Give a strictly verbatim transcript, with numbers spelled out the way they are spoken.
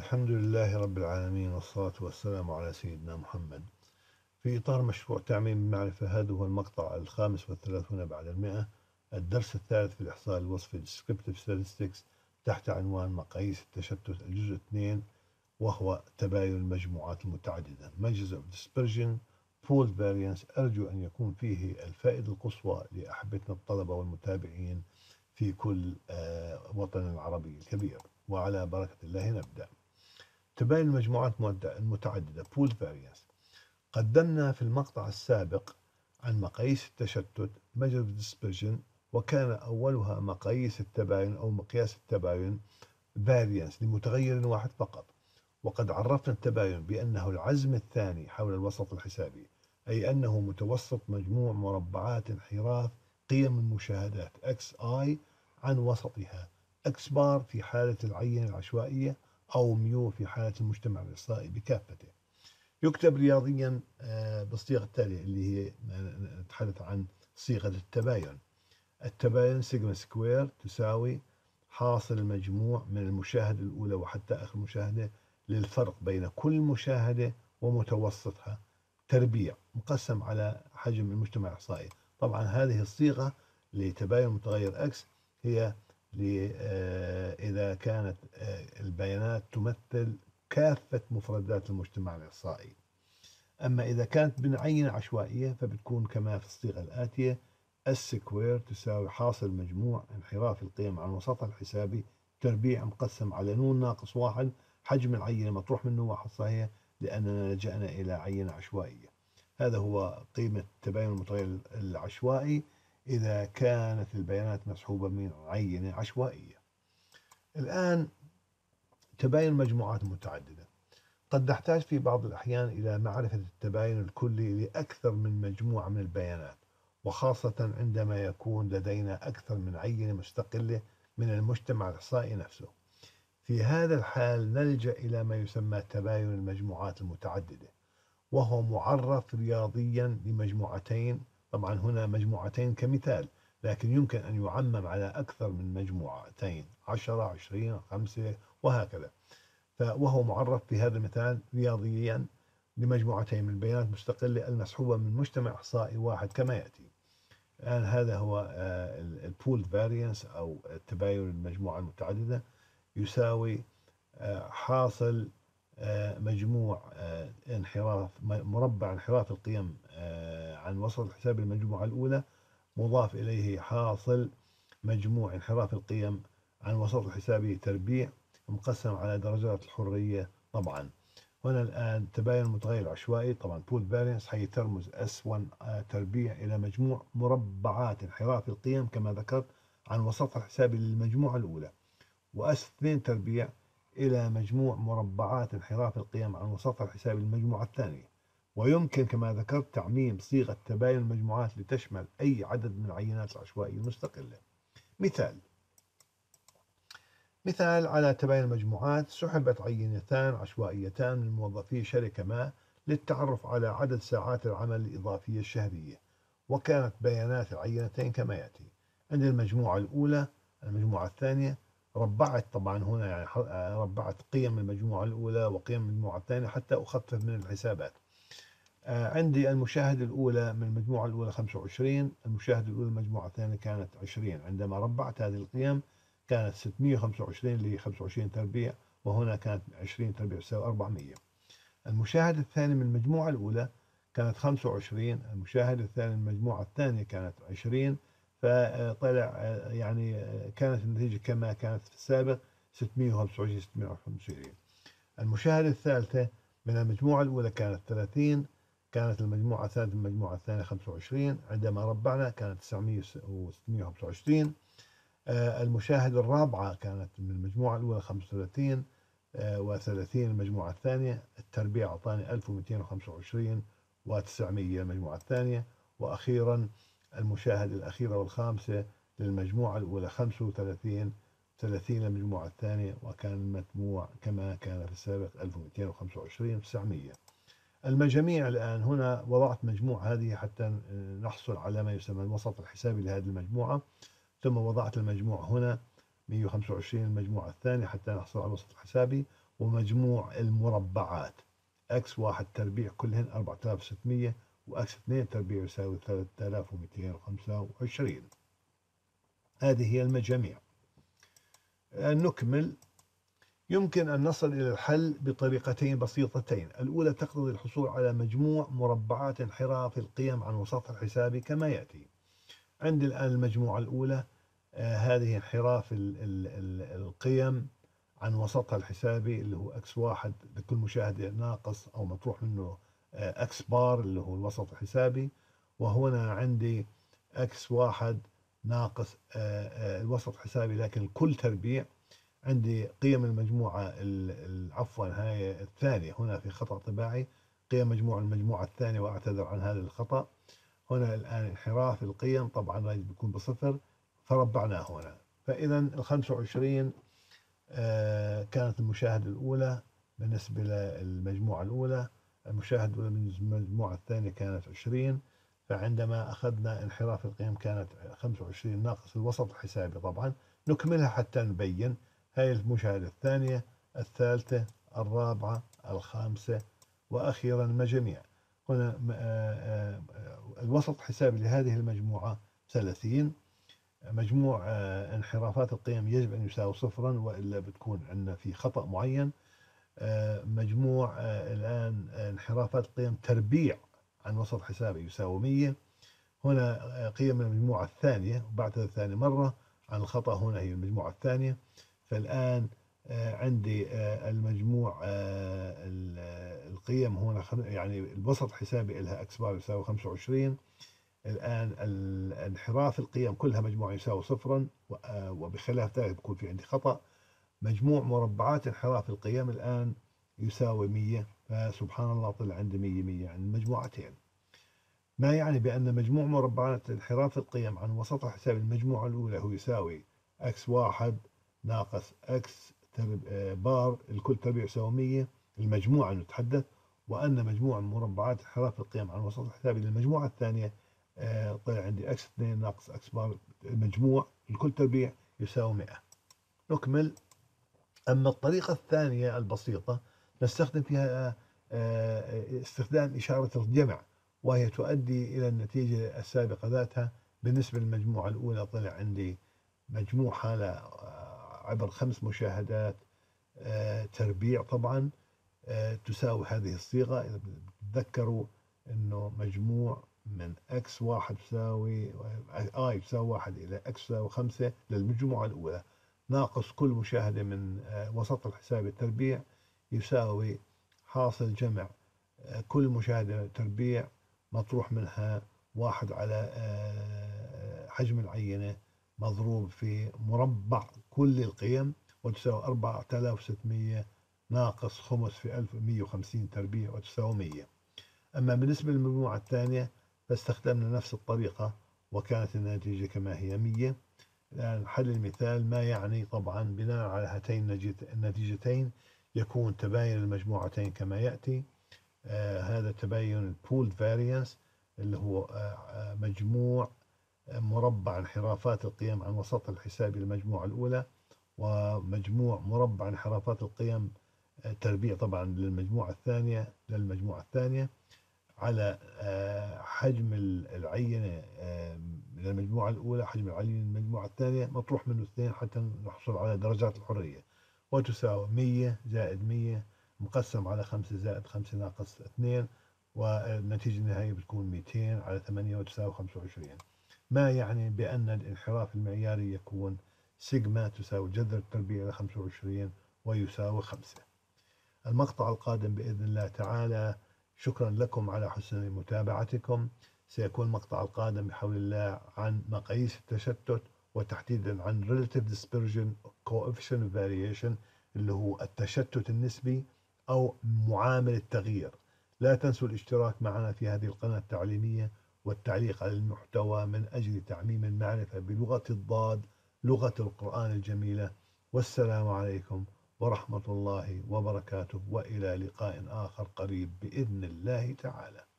الحمد لله رب العالمين، والصلاة والسلام على سيدنا محمد. في إطار مشروع تعميم المعرفة، هذا هو المقطع الخامس والثلاثون بعد المئة، الدرس الثالث في الإحصاء الوصفي Descriptive Statistics، تحت عنوان مقاييس التشتت، الجزء اثنين، وهو تباين المجموعات المتعددة Measures of Dispersion Pooled Variance. أرجو أن يكون فيه الفائدة القصوى لأحبتنا الطلبة والمتابعين في كل آه، وطن العربي الكبير. وعلى بركة الله نبدأ. تباين المجموعات المتعددة Pooled Variance. قدمنا في المقطع السابق عن مقاييس التشتت Measures of Dispersion، وكان أولها مقاييس التباين أو مقياس التباين Variance لمتغير واحد فقط. وقد عرفنا التباين بأنه العزم الثاني حول الوسط الحسابي، أي أنه متوسط مجموع مربعات انحراف قيم المشاهدات xi عن وسطها x بار في حالة العينة العشوائية، أو ميو في حالة المجتمع الإحصائي بكافته. يكتب رياضيا بالصيغة التالية اللي هي نتحدث عن صيغة التباين. التباين سيجما سكوير تساوي حاصل المجموع من المشاهدة الأولى وحتى آخر مشاهدة للفرق بين كل مشاهدة ومتوسطها تربيع مقسم على حجم المجتمع الإحصائي. طبعا هذه الصيغة لتباين متغير X هي إذا كانت البيانات تمثل كافة مفردات المجتمع الإحصائي. أما إذا كانت بنعينة عشوائية فبتكون كما في الصيغة الآتية: السكوير تساوي حاصل مجموع انحراف القيم عن وسطها الحسابي تربيع مقسم على نون ناقص واحد حجم العينة مطروح منه واحد صحيح لأننا لجأنا إلى عينة عشوائية. هذا هو قيمة تباين المتغير العشوائي إذا كانت البيانات مسحوبة من عينة عشوائية. الآن تباين المجموعات المتعددة. قد نحتاج في بعض الأحيان إلى معرفة التباين الكلي لأكثر من مجموعة من البيانات، وخاصة عندما يكون لدينا أكثر من عينة مستقلة من المجتمع الإحصائي نفسه. في هذا الحال نلجأ إلى ما يسمى تباين المجموعات المتعددة، وهو معرف رياضيا لمجموعتين. طبعا هنا مجموعتين كمثال، لكن يمكن أن يعمم على أكثر من مجموعتين، عشرة، عشرين، خمسة، وهكذا. وهو معرف في هذا المثال رياضيا لمجموعتين من البيانات المستقلة المسحوبة من مجتمع إحصائي واحد كما يأتي. الآن هذا هو البول فاريانس أو تباين المجموعة المتعددة، يساوي حاصل مجموع انحراف مربع انحراف القيم عن وسط الحساب المجموعة الأولى مضاف إليه حاصل مجموع انحراف القيم عن وسط الحسابي تربيع مقسم على درجات الحرية. طبعا هنا الآن تباين المتغير العشوائي، طبعا بول فارينس حيترمز اس واحد تربيع إلى مجموع مربعات انحراف القيم كما ذكرت عن وسط الحسابي للمجموعة الأولى، واس اثنين تربيع إلى مجموع مربعات انحراف القيم عن وسط الحسابي للمجموعة الثانية. ويمكن كما ذكرت تعميم صيغة تباين المجموعات لتشمل أي عدد من العينات العشوائية المستقلة. مثال مثال على تباين المجموعات: سحبت عينتان عشوائيتان من موظفي شركة ما للتعرف على عدد ساعات العمل الإضافية الشهرية، وكانت بيانات العينتين كما يأتي. عند المجموعة الأولى المجموعة الثانية ربعت، طبعا هنا يعني ربعت قيم المجموعة الأولى وقيم المجموعة الثانية حتى أخفف من الحسابات. عندي المشاهدة الأولى من المجموعة الأولى خمسة وعشرين، المشاهدة الأولى المجموعة الثانية كانت عشرين. عندما ربعت هذه القيم كانت ستمئة وخمسة وعشرين اللي هي خمسة وعشرين تربيع، وهنا كانت عشرين تربيع تساوي أربعمئة. المشاهدة الثانية من المجموعة الأولى كانت خمسة وعشرين، المشاهدة الثانية من المجموعة الثانية كانت عشرين، فطلع يعني كانت النتيجة كما كانت في السابق ستمئة وخمسة وعشرين ستمئة وخمسة وعشرين. المشاهدة الثالثة من المجموعة الأولى كانت ثلاثين، كانت المجموعة الثالثة من المجموعة الثانية خمسة وعشرين، عندما ربعنا كانت تسعمئة وستمئة وخمسة وعشرين. المشاهدة الرابعة كانت من المجموعة الأولى خمسة وثلاثين وثلاثين المجموعة الثانية، التربيع أعطاني ألف ومئتين وخمسة وعشرين وتسعمئة المجموعة الثانية. وأخيرا المشاهدة الأخيرة والخامسة للمجموعة الأولى خمسة وثلاثين، ثلاثين المجموعة الثانية، وكان المجموع كما كان في السابق ألف ومئتين وخمسة وعشرين وتسعمئة. المجاميع الآن هنا وضعت مجموع هذه حتى نحصل على ما يسمى الوسط الحسابي لهذه المجموعة، ثم وضعت المجموع هنا مئة وخمسة وعشرين المجموعة الثانية حتى نحصل على الوسط الحسابي، ومجموع المربعات اكس واحد تربيع كلهن أربعة آلاف وستمية، واكس اثنين تربيع يساوي ثلاثة آلاف ومئتين وخمسة وعشرين. هذه هي المجاميع. نكمل. يمكن أن نصل إلى الحل بطريقتين بسيطتين. الأولى تقتضي الحصول على مجموع مربعات انحراف القيم عن وسطها الحسابي كما يأتي. عندي الآن المجموعة الأولى، آه هذه انحراف ال ال ال القيم عن وسطها الحسابي اللي هو اكس واحد لكل مشاهدة ناقص أو مطروح منه آه اكس بار اللي هو الوسط الحسابي، وهنا عندي اكس واحد ناقص آه آه الوسط الحسابي لكن الكل تربيع. عندي قيم المجموعة عفوا هاي الثانية، هنا في خطأ طباعي، قيم مجموع المجموعة الثانية وأعتذر عن هذا الخطأ. هنا الآن انحراف القيم طبعا لازم بيكون بصفر، فربعناه هنا. فإذا ال خمسة وعشرين آه كانت المشاهدة الأولى بالنسبة للمجموعة الأولى، المشاهدة الأولى بالنسبة للمجموعة الثانية كانت عشرين. فعندما أخذنا انحراف القيم كانت خمسة وعشرين ناقص الوسط الحسابي. طبعا نكملها حتى نبين. هاي المشاهدة الثانية، الثالثة، الرابعة، الخامسة، وأخيرا المجاميع. هنا الوسط الحسابي لهذه المجموعة ثلاثين. مجموع انحرافات القيم يجب أن يساوي صفرا وإلا بتكون عندنا في خطأ معين. مجموع الآن انحرافات القيم تربيع عن وسط حسابي يساوي مية. هنا قيم المجموعة الثانية وبعدها ثاني مرة عن الخطأ، هنا هي المجموعة الثانية. فالآن عندي المجموع القيم هنا يعني الوسط حسابي لها اكس بار يساوي خمسة وعشرين. الآن انحراف القيم كلها مجموعة يساوي صفرا، وبخلاف ذلك بكون في عندي خطأ. مجموع مربعات انحراف القيم الآن يساوي مية، فسبحان الله طلع عندي مية مية عن المجموعتين. ما يعني بأن مجموع مربعات انحراف القيم عن وسطها حساب المجموعة الأولى هو يساوي اكس واحد ناقص اكس بار الكل تربيع يساوي مية، المجموعة نتحدث، وأن مجموع مربعات انحراف القيم عن وسط حسابي للمجموعة الثانية طلع عندي اكس اثنين ناقص اكس بار المجموع الكل تربيع يساوي مئة. نكمل. أما الطريقة الثانية البسيطة نستخدم فيها استخدام إشارة الجمع، وهي تؤدي إلى النتيجة السابقة ذاتها. بالنسبة للمجموعة الأولى طلع عندي مجموع حالة عبر خمس مشاهدات تربيع طبعا تساوي هذه الصيغة. إذا تذكروا أنه مجموع من اكس واحد تساوي اي تساوي واحد إلى اكس تساوي خمسة للمجموعة الأولى ناقص كل مشاهدة من وسط الحساب التربيع يساوي حاصل جمع كل مشاهدة تربيع مطروح منها واحد على حجم العينة مضروب في مربع كل القيم، وتساوي أربعة آلاف وستمية ناقص خمس في ألف ومئة وخمسين تربيع وتساوي مية. أما بالنسبة للمجموعة الثانية فاستخدمنا نفس الطريقة وكانت النتيجة كما هي مية. الآن حل المثال، ما يعني طبعا بناء على هاتين النتيجتين يكون تباين المجموعتين كما يأتي. آه هذا تباين pooled variance اللي هو آه مجموع مربع انحرافات القيم عن وسط الحسابي للمجموعة الأولى، ومجموع مربع انحرافات القيم آه تربيع طبعا للمجموعة الثانية للمجموعة الثانية على آه حجم العينة آه للمجموعة الأولى حجم العينة للمجموعة الثانية مطروح منه اثنين حتى نحصل على درجات الحرية، وتساوي مية زائد مية مقسم على خمسة زائد خمسة ناقص اثنين، والنتيجة النهائية بتكون مئتين على ثمانية وتساوي خمسة وعشرين. ما يعني بأن الانحراف المعياري يكون سيجما تساوي جذر التربيع إلى خمسة وعشرين ويساوي خمسة. المقطع القادم بإذن الله تعالى. شكرا لكم على حسن متابعتكم. سيكون المقطع القادم بحول الله عن مقاييس التشتت، وتحديدا عن relative dispersion coefficient of variation اللي هو التشتت النسبي أو معامل التغيير. لا تنسوا الاشتراك معنا في هذه القناة التعليمية والتعليق على المحتوى من أجل تعميم المعرفة بلغة الضاد، لغة القرآن الجميلة. والسلام عليكم ورحمة الله وبركاته، وإلى لقاء آخر قريب بإذن الله تعالى.